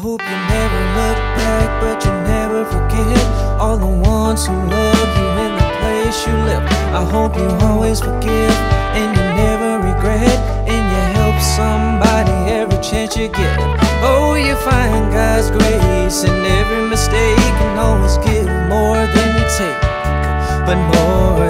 hope you never look back, but you never forget all the ones who love you in the place you live. I hope you always forgive and you never regret, and you help somebody every chance you get. Oh, you find God's grace in every mistake, and always give more than you take, but more